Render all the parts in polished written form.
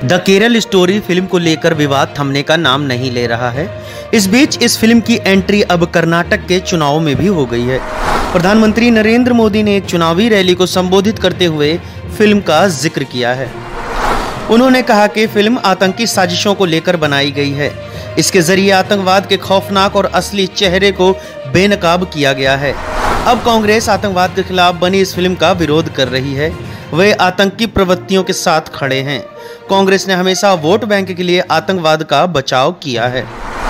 The Kerala story film को लेकर विवाद थमने का नाम नहीं ले रहा है। इस बीच इस फिल्म की एंट्री अब कर्नाटक के चुनाव में भी हो गई है। प्रधानमंत्री नरेंद्र मोदी ने एक चुनावी रैली को संबोधित करते हुए फिल्म का जिक्र किया है। उन्होंने कहा कि फिल्म आतंकी साजिशों को लेकर बनाई गई है। इसके जरिए आतंकवाद के खौफनाक और असली चेहरे को बेनकाब किया गया है। अब कांग्रेस आतंकवाद के खिलाफ बनी इस फिल्म का विरोध कर रही है। वे आतंकी प्रवृत्तियों के साथ खड़े हैं। कांग्रेस ने हमेशा वोट बैंक के लिए आतंकवाद का बचाव किया है।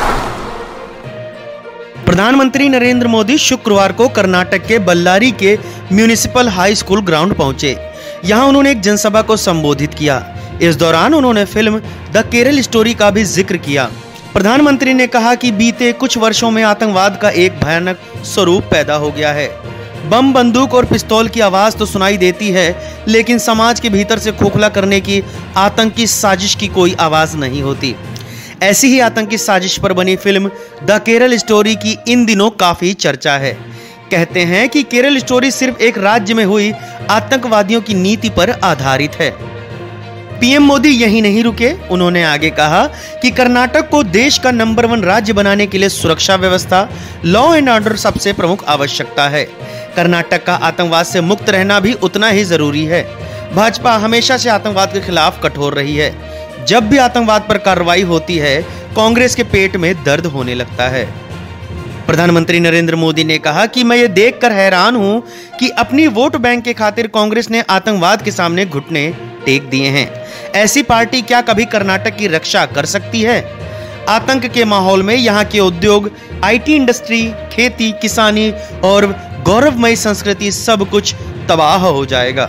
प्रधानमंत्री नरेंद्र मोदी शुक्रवार को कर्नाटक के बल्लारी के म्युनिसिपल हाई स्कूल ग्राउंड पहुंचे। यहां उन्होंने एक जनसभा को संबोधित किया। इस दौरान उन्होंने फिल्म द केरल स्टोरी का भी जिक्र किया। प्रधानमंत्री ने कहा कि बीते कुछ वर्षों में आतंकवाद का एक भयानक स्वरूप पैदा हो गया है। बम, बंदूक और पिस्तौल की आवाज तो सुनाई देती है, लेकिन समाज के भीतर से खोखला करने की आतंकी साजिश की कोई आवाज नहीं होती। ऐसी ही आतंकी साजिश पर बनी फिल्म द केरल स्टोरी की इन दिनों काफी चर्चा है। कहते हैं कि केरल स्टोरी सिर्फ एक राज्य में हुई आतंकवादियों की नीति पर आधारित है। पीएम मोदी यही नहीं रुके। उन्होंने आगे कहा कि कर्नाटक को देश का नंबर 1 राज्य बनाने के लिए सुरक्षा व्यवस्था, लॉ एंड ऑर्डर सबसे प्रमुख आवश्यकता है। कर्नाटक का आतंकवाद से मुक्त रहना भी उतना ही जरूरी है। भाजपा हमेशा से आतंकवाद के खिलाफ कठोर रही है। जब भी आतंकवाद पर कार्रवाई होती है, कांग्रेस के पेट में दर्द होने लगता है। प्रधानमंत्री नरेंद्र मोदी ने कहा कि मैं ये देखकर हैरान हूं कि अपनी वोट बैंक के खातिर कांग्रेस ने आतंकवाद के सामने घुटने टेक दिए हैं। ऐसी पार्टी क्या कभी कर्नाटक की रक्षा कर सकती है? आतंक के माहौल में यहाँ के उद्योग, आईटी इंडस्ट्री, खेती, किसानी और गौरवमयी संस्कृति सब कुछ तबाह हो जाएगा।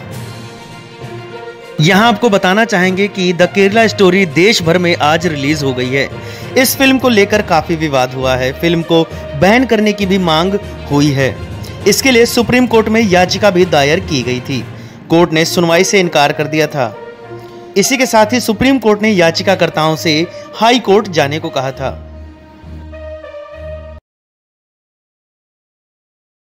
यहाँ आपको बताना चाहेंगे कि द केरला स्टोरी देश भर में आज रिलीज हो गई है। इस फिल्म को लेकर काफी विवाद हुआ है। फिल्म को बैन करने की भी मांग हुई है। इसके लिए सुप्रीम कोर्ट में याचिका भी दायर की गई थी। कोर्ट ने सुनवाई से इनकार कर दिया था। इसी के साथ ही सुप्रीम कोर्ट ने याचिकाकर्ताओं से हाई कोर्ट जाने को कहा था।